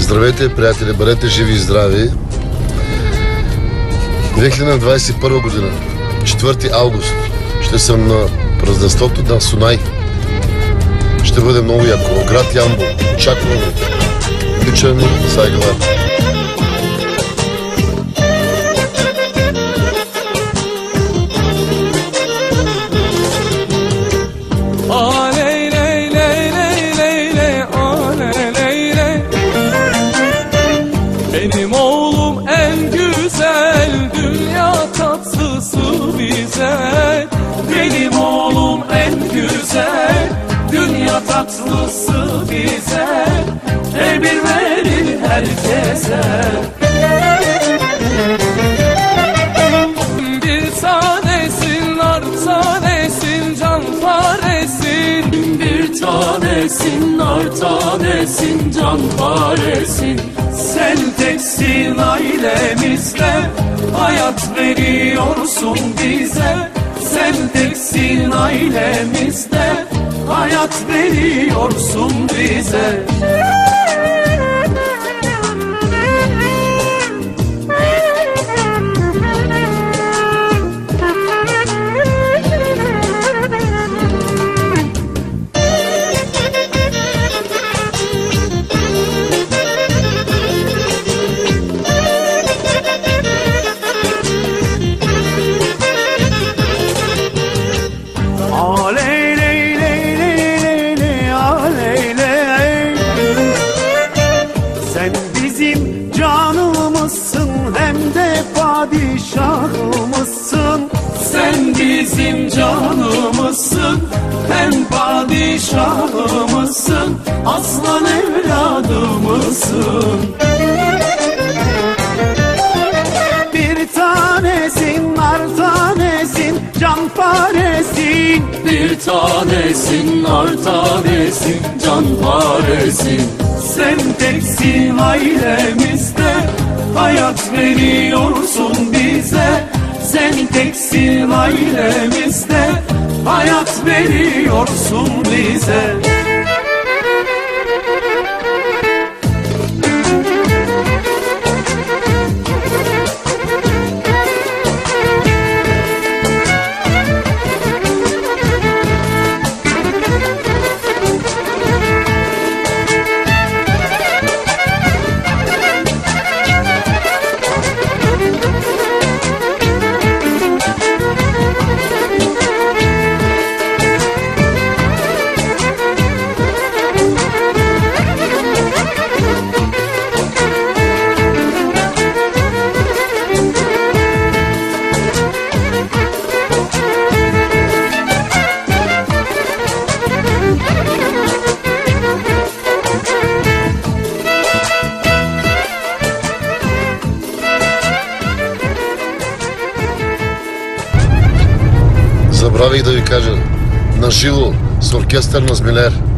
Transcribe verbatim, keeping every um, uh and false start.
Здравейте, приятели, бъдете живи и здрави. две хиляди двадесет и първа година, четвърти август, ще съм на празненството на Сунай. Ще бъде много яко. Град Ямбол. Очакваме. Обичаме, Сайгала. Benim oğlum en güzel, dünya tatlısı bize. Benim oğlum en güzel, dünya tatlısı bize. Emir verir herkese. Bir tanesin, nar tanesin, can paresin. Bir tanesin, nar tanesin, can paresin. Sen teksin ailemizde, hayat veriyorsun bize. Sen teksin ailemizde, hayat veriyorsun bize. Sen bizim canımızsın, hem de padişahımızsın. Sen bizim canımızsın, hem padişahımızsın. Aslan evladımızsın. Bir tanesin, nar tanesin, can paresin. Bir tanesin, nar tanesin, can paresin. Sen teksin ailemizde, hayat veriyorsun bize. Sen teksin ailemizde, hayat veriyorsun bize. Забравих да ви кажа, на живо с оркестър на Змилер.